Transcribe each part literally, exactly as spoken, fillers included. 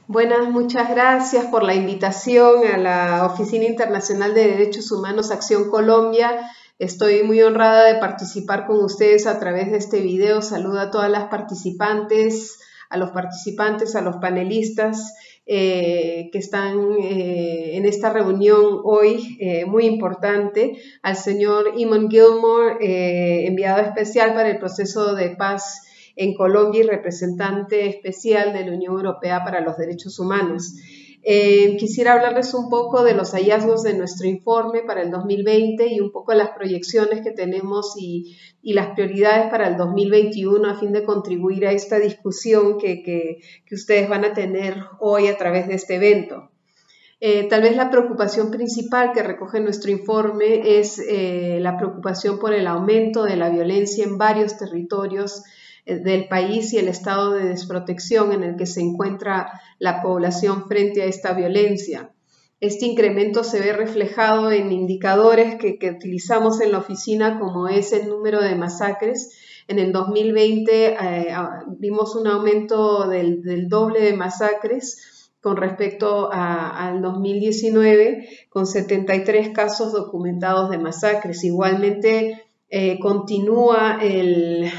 Buenas, muchas gracias por la invitación a la Oficina Internacional de Derechos Humanos Acción Colombia. Estoy muy honrada de participar con ustedes a través de este video. Saludo a todas las participantes, a los participantes, a los panelistas eh, que están eh, en esta reunión hoy, eh, muy importante, al señor Eamon Gilmore, eh, enviado especial para el proceso de paz en Colombia y representante especial de la Unión Europea para los Derechos Humanos. Eh, quisiera hablarles un poco de los hallazgos de nuestro informe para el dos mil veinte y un poco las proyecciones que tenemos y, y las prioridades para el dos mil veintiuno a fin de contribuir a esta discusión que, que, que ustedes van a tener hoy a través de este evento. Eh, tal vez la preocupación principal que recoge nuestro informe es eh, la preocupación por el aumento de la violencia en varios territorios del país y el estado de desprotección en el que se encuentra la población frente a esta violencia. Este incremento se ve reflejado en indicadores que, que utilizamos en la oficina, como es el número de masacres. En el dos mil veinte eh, vimos un aumento del, del doble de masacres con respecto a, al dos mil diecinueve, con setenta y tres casos documentados de masacres. Igualmente eh, continúa el...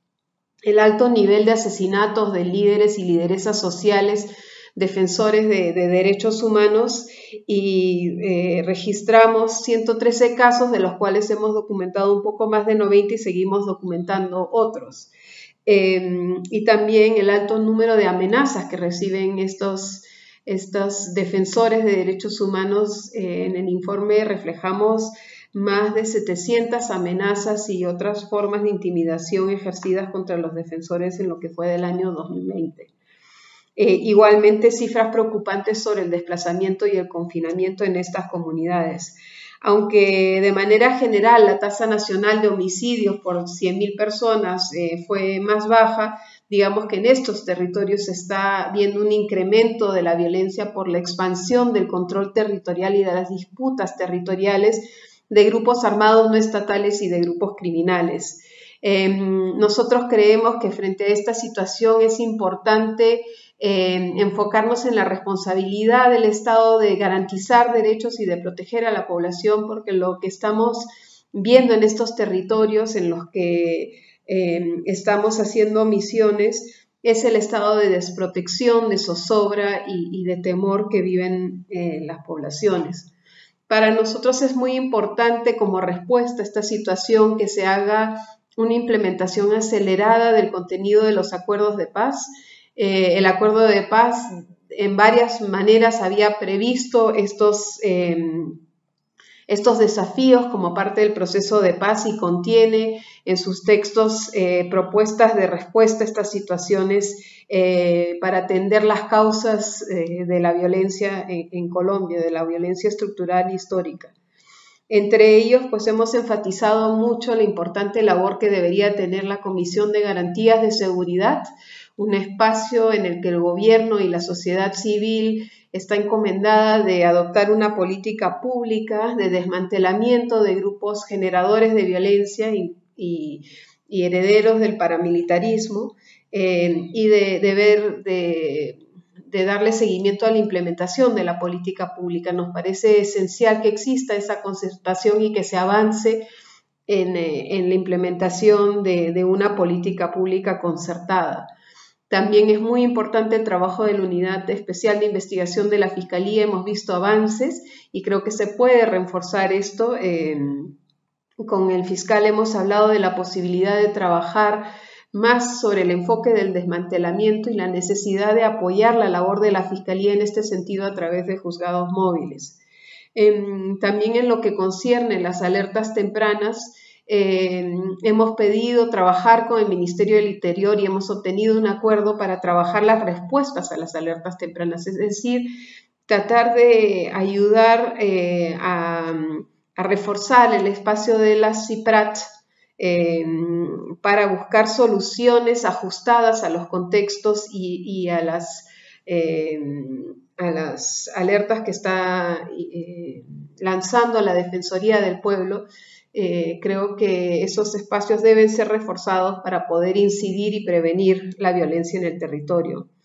el alto nivel de asesinatos de líderes y lideresas sociales, defensores de, de derechos humanos, y eh, registramos ciento trece casos, de los cuales hemos documentado un poco más de noventa y seguimos documentando otros. Eh, y también el alto número de amenazas que reciben estos, estos defensores de derechos humanos. Eh, en el informe reflejamos más de setecientas amenazas y otras formas de intimidación ejercidas contra los defensores en lo que fue del año dos mil veinte. Eh, igualmente, cifras preocupantes sobre el desplazamiento y el confinamiento en estas comunidades. Aunque de manera general la tasa nacional de homicidios por cien mil personas eh, fue más baja, digamos que en estos territorios se está viendo un incremento de la violencia por la expansión del control territorial y de las disputas territoriales de grupos armados no estatales y de grupos criminales. Eh, nosotros creemos que frente a esta situación es importante eh, enfocarnos en la responsabilidad del Estado de garantizar derechos y de proteger a la población, porque lo que estamos viendo en estos territorios en los que eh, estamos haciendo misiones es el estado de desprotección, de zozobra y, y de temor que viven eh, las poblaciones. Para nosotros es muy importante, como respuesta a esta situación, que se haga una implementación acelerada del contenido de los acuerdos de paz. Eh, el acuerdo de paz en varias maneras había previsto estos, eh, estos desafíos como parte del proceso de paz y contiene en sus textos eh, propuestas de respuesta a estas situaciones eh, para atender las causas eh, de la violencia en, en Colombia, de la violencia estructural e histórica. Entre ellos, pues hemos enfatizado mucho la importante labor que debería tener la Comisión de Garantías de Seguridad, un espacio en el que el gobierno y la sociedad civil está encomendada de adoptar una política pública de desmantelamiento de grupos generadores de violencia y, y, y herederos del paramilitarismo eh, y de, de ver, de, de darle seguimiento a la implementación de la política pública. Nos parece esencial que exista esa concertación y que se avance en, en la implementación de, de una política pública concertada. También es muy importante el trabajo de la Unidad Especial de Investigación de la Fiscalía. Hemos visto avances y creo que se puede reforzar esto. Eh, con el fiscal hemos hablado de la posibilidad de trabajar más sobre el enfoque del desmantelamiento y la necesidad de apoyar la labor de la Fiscalía en este sentido a través de juzgados móviles. Eh, también en lo que concierne las alertas tempranas, Eh, hemos pedido trabajar con el Ministerio del Interior y hemos obtenido un acuerdo para trabajar las respuestas a las alertas tempranas, es decir, tratar de ayudar eh, a, a reforzar el espacio de la CIPRAT eh, para buscar soluciones ajustadas a los contextos y, y a, las, eh, a las alertas que está eh, lanzando la Defensoría del Pueblo. Eh, creo que esos espacios deben ser reforzados para poder incidir y prevenir la violencia en el territorio.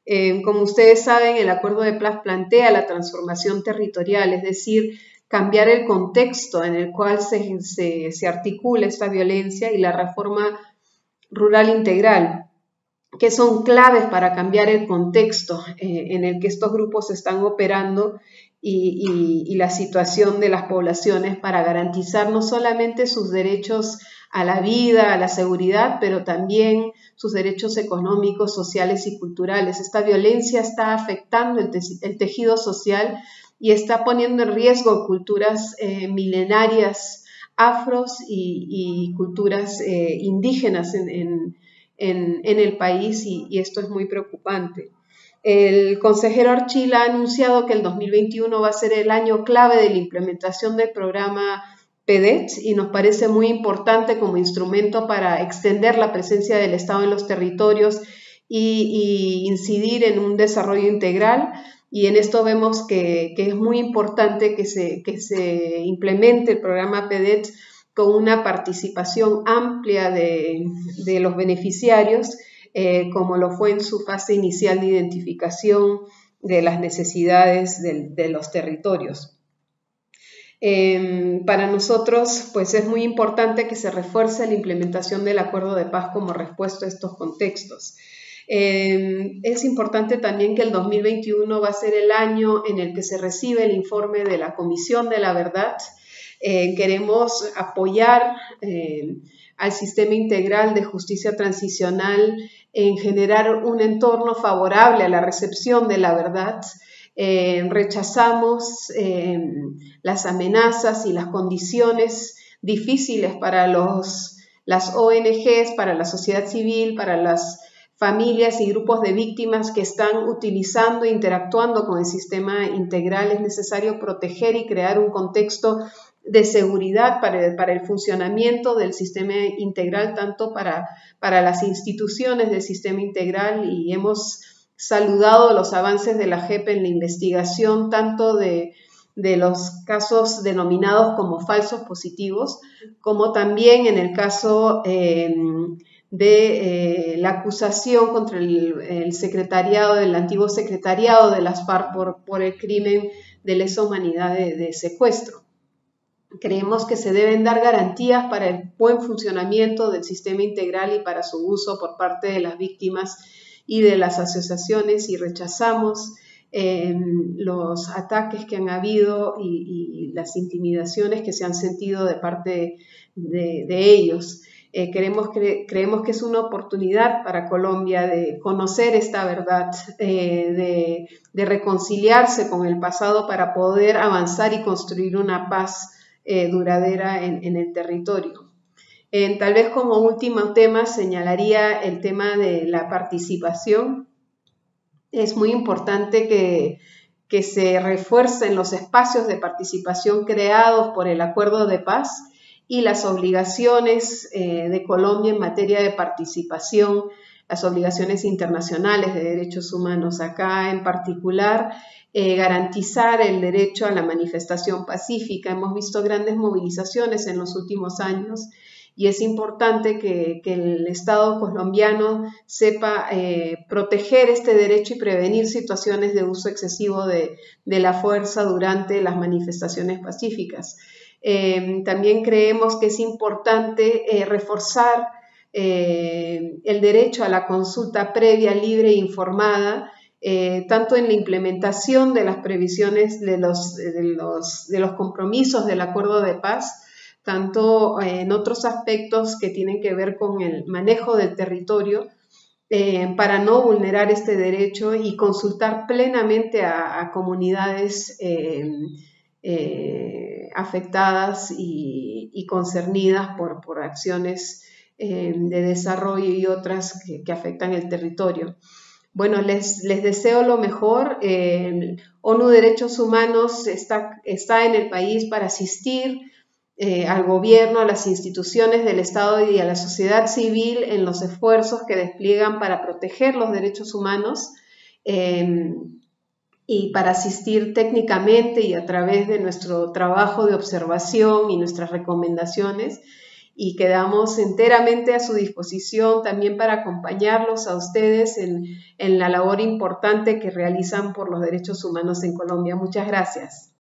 Eh, como ustedes saben, el Acuerdo de Paz plantea la transformación territorial, es decir, cambiar el contexto en el cual se, se, se articula esta violencia, y la reforma rural integral, que son claves para cambiar el contexto eh, en el que estos grupos están operando y, y, y la situación de las poblaciones, para garantizar no solamente sus derechos a la vida, a la seguridad, pero también sus derechos económicos, sociales y culturales. Esta violencia está afectando el, te el tejido social y está poniendo en riesgo culturas eh, milenarias afros y, y culturas eh, indígenas en, en, en, en el país, y, y esto es muy preocupante. El consejero Archila ha anunciado que el dos mil veintiuno va a ser el año clave de la implementación del programa P D E T, y nos parece muy importante como instrumento para extender la presencia del Estado en los territorios y, y incidir en un desarrollo integral. Y en esto vemos que, que es muy importante que se, que se implemente el programa P D E T con una participación amplia de, de los beneficiarios, eh, como lo fue en su fase inicial de identificación de las necesidades de, de los territorios. Eh, para nosotros, pues es muy importante que se refuerce la implementación del Acuerdo de Paz como respuesta a estos contextos. Eh, es importante también que el dos mil veintiuno va a ser el año en el que se recibe el informe de la Comisión de la Verdad. Eh, queremos apoyar eh, al sistema integral de justicia transicional en generar un entorno favorable a la recepción de la verdad. Eh, rechazamos eh, las amenazas y las condiciones difíciles para los, las O N Ges, para la sociedad civil, para las familias y grupos de víctimas que están utilizando e interactuando con el sistema integral. Es necesario proteger y crear un contexto de seguridad para el, para el funcionamiento del sistema integral, tanto para, para las instituciones del sistema integral, y hemos saludado los avances de la J E P en la investigación tanto de, de los casos denominados como falsos positivos, como también en el caso eh, de eh, la acusación contra el, el secretariado, del antiguo secretariado de las FARC por, por el crimen de lesa humanidad de, de secuestro. Creemos que se deben dar garantías para el buen funcionamiento del sistema integral y para su uso por parte de las víctimas y de las asociaciones, y rechazamos eh, los ataques que han habido y, y las intimidaciones que se han sentido de parte de, de ellos. Eh, queremos, cre, creemos que es una oportunidad para Colombia de conocer esta verdad, eh, de, de reconciliarse con el pasado para poder avanzar y construir una paz eh, duradera en, en el territorio. Eh, tal vez como último tema señalaría el tema de la participación. Es muy importante que, que se refuercen los espacios de participación creados por el Acuerdo de Paz y las obligaciones eh, de Colombia en materia de participación, las obligaciones internacionales de derechos humanos. Acá en particular, eh, garantizar el derecho a la manifestación pacífica. Hemos visto grandes movilizaciones en los últimos años, y es importante que, que el Estado colombiano sepa eh, proteger este derecho y prevenir situaciones de uso excesivo de, de la fuerza durante las manifestaciones pacíficas. Eh, también creemos que es importante eh, reforzar eh, el derecho a la consulta previa, libre e informada, eh, tanto en la implementación de las previsiones de los, de los, de los compromisos del Acuerdo de Paz, tanto en otros aspectos que tienen que ver con el manejo del territorio, eh, para no vulnerar este derecho y consultar plenamente a, a comunidades eh, eh, afectadas y, y concernidas por, por acciones eh, de desarrollo y otras que, que afectan el territorio. Bueno, les, les deseo lo mejor. Eh, ONU Derechos Humanos está, está en el país para asistir Eh, al gobierno, a las instituciones del Estado y a la sociedad civil en los esfuerzos que despliegan para proteger los derechos humanos eh, y para asistir técnicamente y a través de nuestro trabajo de observación y nuestras recomendaciones. y quedamos enteramente a su disposición también para acompañarlos a ustedes en, en la labor importante que realizan por los derechos humanos en Colombia. Muchas gracias.